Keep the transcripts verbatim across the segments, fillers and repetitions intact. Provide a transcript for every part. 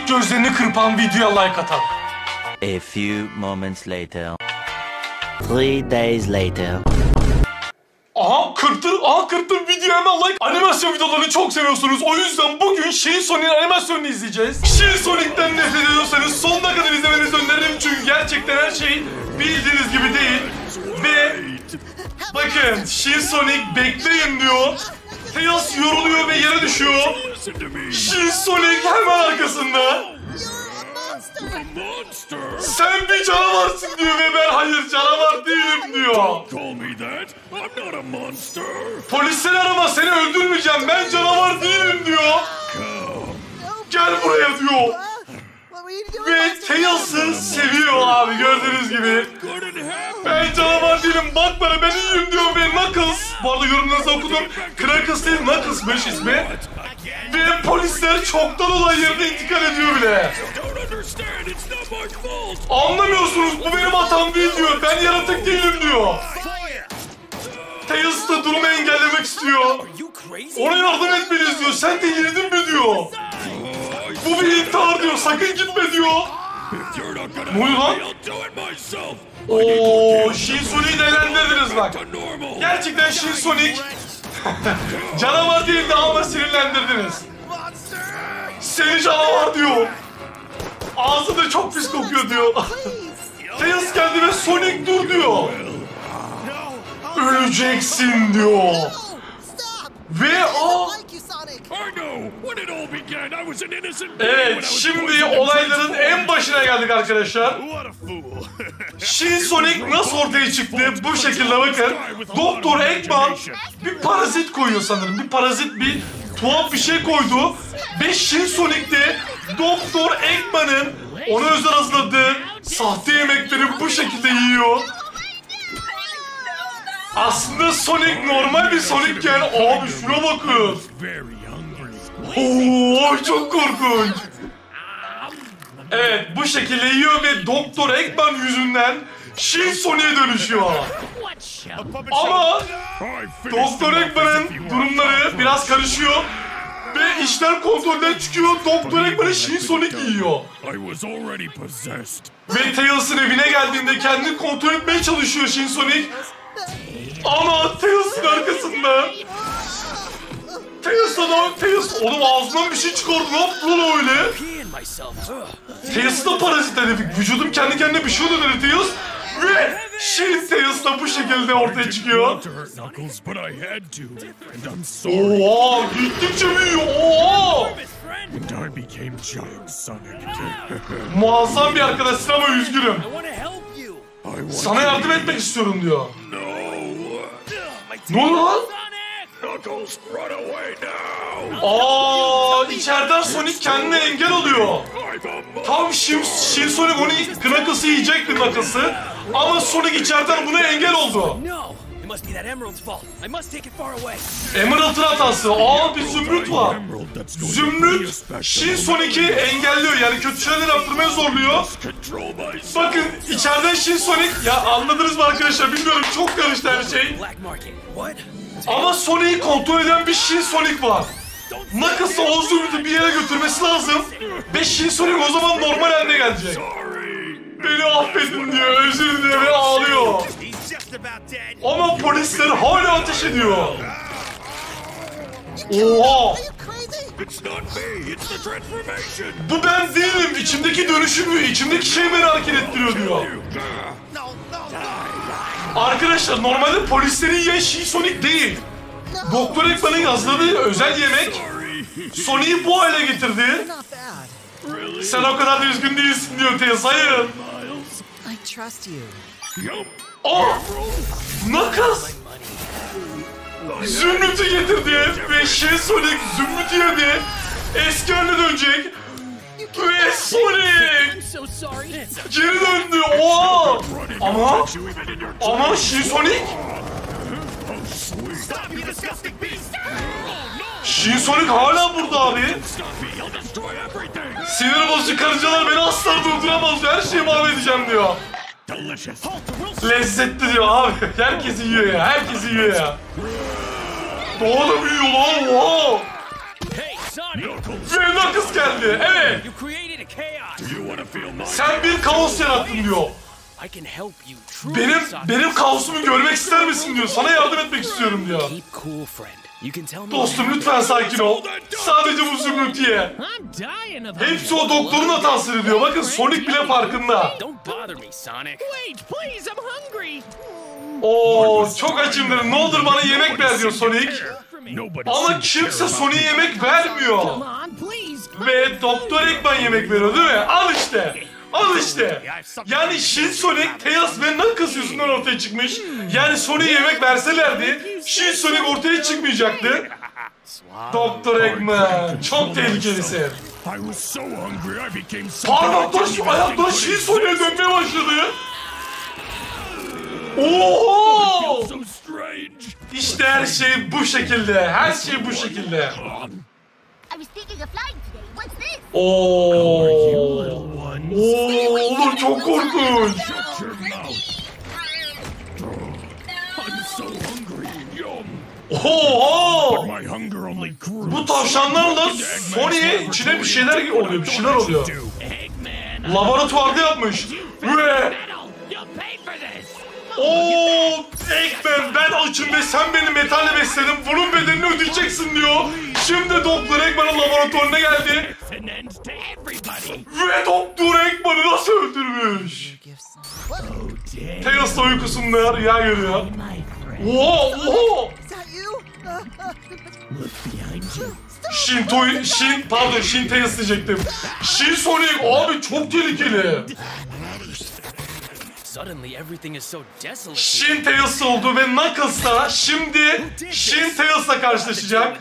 gözlerini kırpan videoya like atalım. A few moments later. Three days later. Aha kırptır, aha kırptır video hemen like. Animasyon videolarını çok seviyorsunuz. O yüzden bugün Shin Sonic'in animasyonunu izleyeceğiz. Shin Sonic'ten nefret ediyorsanız sonuna kadar izlemenizi öneririm. Çünkü gerçekten her şey bildiğiniz gibi değil. Ve bakın Shin Sonic bekleyin diyor. Tails yoruluyor ve yere düşüyor. Shin Sonic hemen arkasında. Sen bir canavarsın diyor ve ben hayır canavar değilim diyor. Polisleri arama, seni öldürmeyeceğim, ben canavar değilim diyor. Gel buraya diyor. Ve Tails'ı seviyor abi gördüğünüz gibi. Ben canavar değilim, bak bana ben iyiyim diyor ve Knuckles. Bu arada yorumlarınızı okudum. Knuckles değil Knuckles'mış ismi. Ve polisler çoktan olay yerine intikal ediyor bile. Anlamıyorsunuz, bu benim hatam değil diyor. Ben yaratık değilim diyor. Tails da durumu engellemek istiyor. Ona yardım etmeliyiz diyor. Sen delirdin mi diyor. Bu bir intihar diyor. Sakın gitme diyor. Ne oluyor lan? Ooo Shin Sonic'i eğlendirdiniz bak. Gerçekten Shin Sonic canavar değildi ama sinirlendirdiniz. Seni canavar diyor. Ağzı da çok pis kokuyor diyor. Tails geldi ve Sonic dur diyor. Öleceksin diyor. Ve o... Evet, şimdi olayların en başına geldik arkadaşlar. Shin Sonic nasıl ortaya çıktı? Bu şekilde bakın. Doktor Eggman bir parazit koyuyor sanırım. Bir parazit, bir tuhaf bir şey koydu. Ve Shin Sonic de Doktor Eggman'ın ona özel hazırladığı sahte yemekleri bu şekilde yiyor. Aslında Sonic normal bir Sonic'ken abi şuna bakın. Oo çok korkunç. Evet bu şekilde yiyor ve Doktor Eggman yüzünden Shin Sonic'e dönüşüyor. Ama Doktor Eggman'ın durumları biraz karışıyor. Ve işler kontrolden çıkıyor. Doktor Eggman'ı Shin Sonic yiyor. Ve Tails'ın evine geldiğinde kendini kontrol etmeye çalışıyor Shin Sonic. Ama Tails'ın arkasında. Tails adam, Tails oğlum ağzından bir şey çıkardı, ne yaptı lan öyle? Tails'ı da parazit herif, vücudum kendi kendine bir şey döner Tails. Ve Shin Tails'la bu şekilde ortaya çıkıyor. Oha, gittikçe büyüyor, oha! Muazzam bir arkadaşsın ama üzgünüm. Sana yardım etmek istiyorum diyor. Ne oldu lan? Aa, içeriden Sonic kendine engel oluyor. Tam Shin, Shin Sonic onu Knuckles'ı yiyecekti Knuckles'ı. Ama Sonic içeriden buna engel oldu. Emerald'ın hatası. Aa bir zümrüt var. Zümrüt Shin Sonic'i engelliyor, yani kötü şeyler yaptırmaya zorluyor. Bakın içeriden Shin Sonic, ya anladınız mı arkadaşlar bilmiyorum, çok karıştı her şey. Ama Sonic'i kontrol eden bir Shin Sonic var. Knuckles'ı o zümrütü bir yere götürmesi lazım. Ve Shin Sonic o zaman normal haline gelecek. Beni affedin diyor, özür diliyor ve ağlıyor. Ama polisler hala ateş ediyor. Oha! Bu ben değilim, içimdeki dönüşüm diyor, içimdeki şey beni hareket ettiriyor diyor. Arkadaşlar normalde polislerin yiyen Shin Sonic değil. Doktor Eggman'ın hazırladığı özel yemek Sonic'i bu hale getirdi. Sen o kadar da üzgün değilsin diyor Tails, hayır. Oh! Knuckles! Zümrüt'ü getirdi ve Shin Sonic Zümrüt'ü yedi. Eski haline dönecek. Ve Sonic geri döndü. Oha! Ama ama Shin Sonic Shin Sonic hala burada abi. Sinir bozucu karıncalar beni asla durduramaz. Her şeyi mahvedeceğim diyor. Lezzetli diyor abi. Herkes yiyor ya. Herkes yiyor ya. Daha da büyüyor lan. Oha. Ve Knuckles geldi. Evet. Sen bir kaos yarattın diyor. Benim benim kaosumu görmek ister misin diyor. Sana yardım etmek istiyorum diyor. Dostum lütfen sakin ol. Sadece bu zümrütüye. Hepsi o doktorun hatası diyor. Bakın Sonic bile farkında. Oo çok açım dedim. Ne olur bana yemek ver diyor Sonic. Ama kimse Sonic'e yemek vermiyor. Ve Doktor Eggman yemek veriyor değil mi? Al işte. Al işte. Yani Shin Sonic, Tails ve Knuckles yüzünden ortaya çıkmış. Yani Sonic'e yemek verselerdi Shin Sonic ortaya çıkmayacaktı. Doktor Eggman çok tehlikelisin. Parmaklar şu ayaklar Shin Sonic'e dönmeye başladı. Oho! İşte her şey bu şekilde. Her şey bu şekilde. Oo. Oo, oğlum çok korkunç. Oho! Bu tavşanlarla Sonic'e içine bir şeyler oluyor, bir şeyler oluyor. Laboratuvarda yapmış. Ve ooo Eggman ben açım ve sen beni metalle besledin. Bunun bedelini ödeyeceksin diyor. Şimdi Doktor Eggman'ın laboratuvarına geldi. Ve Doktor Eggman'ı nasıl öldürmüş? Tails da uykusunda rüya görüyor. Oho oho. Shin Toy, Shin, pardon Shin Tails diyecektim. Shin Sonic abi çok tehlikeli. Shin Tails oldu ve Knuckles da şimdi Shin Tails'la karşılaşacak.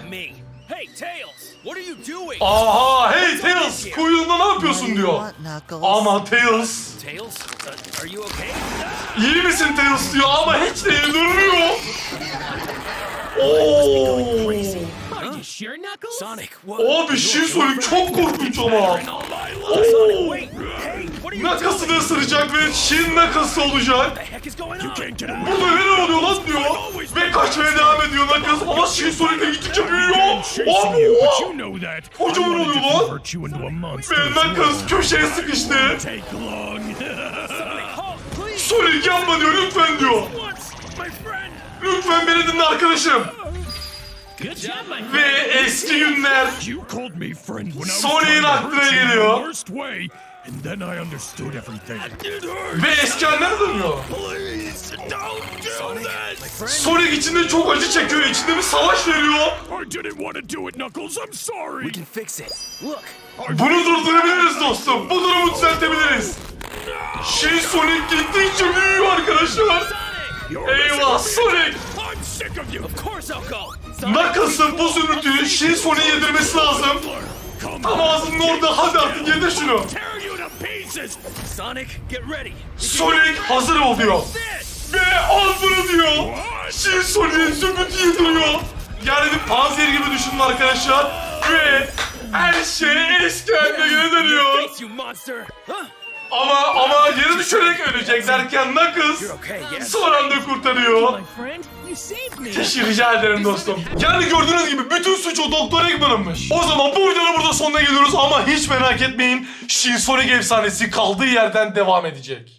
Aha hey Tails kuyruğunda ne yapıyorsun diyor. Ama Tails iyi misin Tails diyor ama hiç de iyi durmuyor. Ooo. Abi Shin Sonic çok korkunç ama. Ooo. Knuckles'ını ısıracak ve Shin Knuckles olacak. Burada neler oluyor lan diyor. Ve kaçmaya devam ediyor Knuckles ama Shin Sonic de gittikçe büyüyor. Abi oha. Kocaman oluyor lan. Ve Knuckles köşeye sıkıştı. Sonic yapma diyor lütfen diyor. Lütfen beni dinle arkadaşım. Ve eski günler Sonic'in aklına geliyor. Ve eski haline dönüyor. Sonic içinde çok acı çekiyor. İçinde bir savaş veriyor. Bunu durdurabiliriz dostum. Bu durumu düzeltebiliriz. Şey Sonic gittikçe büyüyor arkadaşlar. Eyvah Sonic. Knuckles'ın bu zümrütüyü Shin Sonic'e yedirmesi lazım. Tam ağzının orada hadi artık yedir şunu. Sonic hazır ol diyor. Ve al bunu diyor. Shin Sonic'e zümrütü yediriyor. Yani bir panzer gibi düşünün arkadaşlar. Ve her şey eski haline geri dönüyor. Ama ama yere düşerek ölecek derken Knuckles son anda kurtarıyor. Teşekkür rica ederim dostum. Yani gördüğünüz gibi bütün suç o Doktor Eggman'ınmış. O zaman bu videonun burada sonuna geliyoruz ama hiç merak etmeyin. Shin Sonic efsanesi kaldığı yerden devam edecek.